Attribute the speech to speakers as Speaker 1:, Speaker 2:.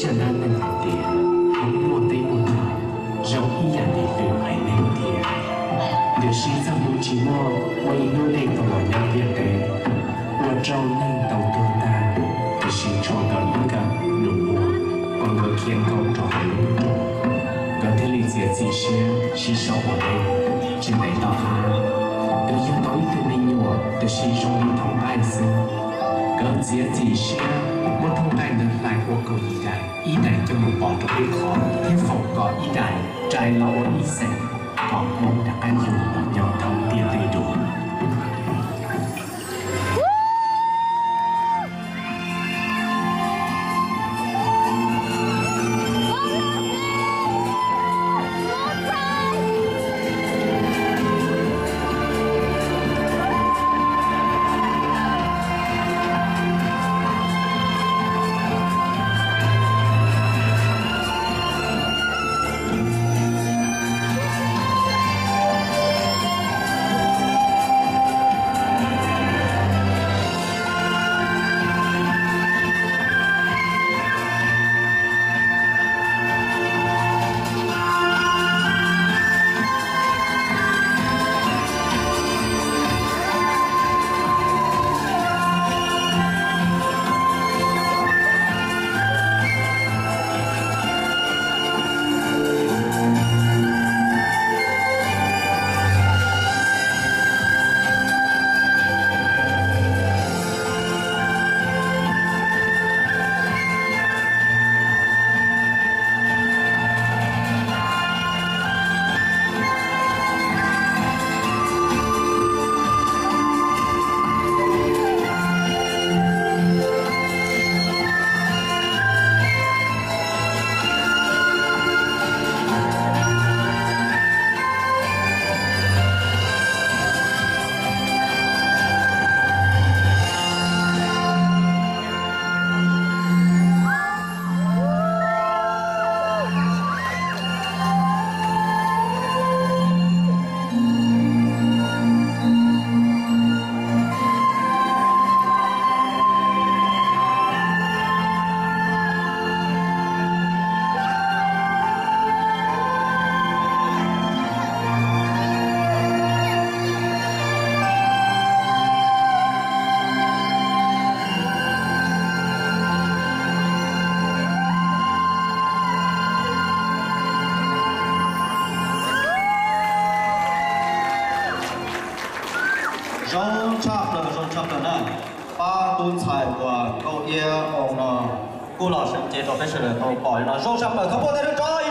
Speaker 1: 想他们的点，我对我的，容易让你ลืมให้เล่นเดียวเดี๋ยวชีจะรู้จีว่าวันนี้เราได้ตัวยังเดียวเองว่าเราเล่นตัวตัวตาเดี๋ยวชีชวนกันยิ่งกันหนุ่มบัว我们天高照很多，隔天里接几些是小伙类，只没到他，都要到一天的我，都是容易同爱心，隔接几些我同爱的来我够一代就冇bỏ trong cái khó，天否có一代，trái lo一世，có mong đã ăn dùng nhau thông tiền đầy đủ。
Speaker 2: rong chắp là nè ba tuần xài của câu ia ông nó cô lò sinh chế cho cái sự là tôi bỏ nó rong chắp là không có thể được rồi